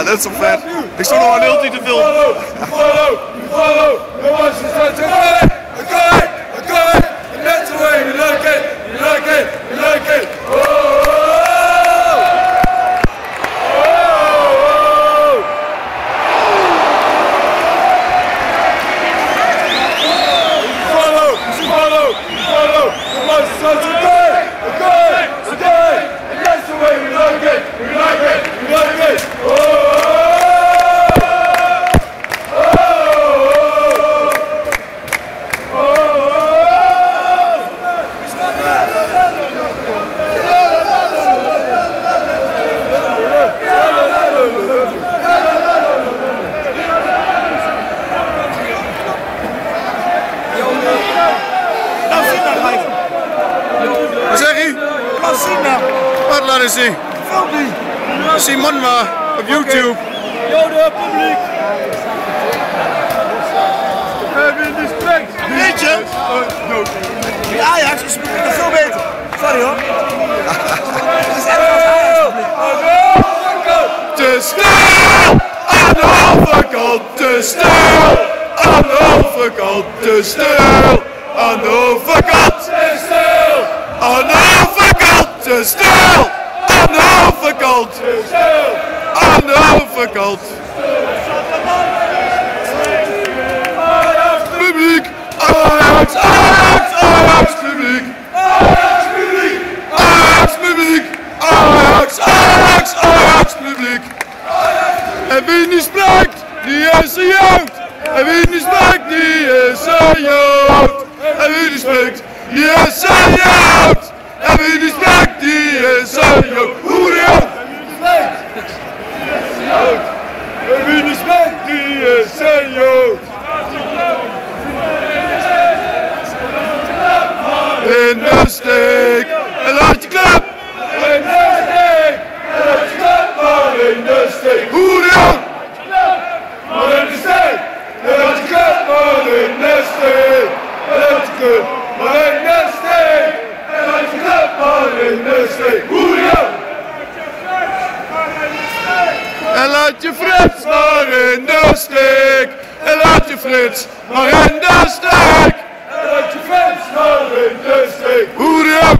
Dat is zo vet. Ik stond nog een heel tijd te filmen. Wat zeg je? Laat zien nou. Wat laten zien? Film die. Simon maar op YouTube. Joden, publiek. Weet je? Die Ajax is nog veel beter. Sorry hoor. Het is echt als Ajax publiek. Te snel! Aan de overkant te snel! Aan de overkant te snel! Aan de overkant te snel! Aan de overkant te snel! Aan de overkant te snel! Aan de overkant! Publiek! Ajax! Ajax! Ajax! Publiek! Ajax! Publiek! Ajax! Publiek! Ajax! Ajax! Ajax! Publiek! En wie niet spreekt, die is een Jood! En wie niet spreekt, die is een Jood! En wie niet spreekt, die is een Jood! En wie niet spreekt, die is een Jood! Hoera! En wie niet spreekt, die is een Jood! In de steek, en laat je klap! In de steek, en laat je klap, maar in de steek! Hoera! Maar in de steek, en laat je klap, maar in de steek! En laat je klap, maar in de steek! En laat je klap, maar in de steek! Hoera! En laat je Frits maar in de steek! En laat je Frits maar in de steek! En laat je Frits maar in de steek! Hoera!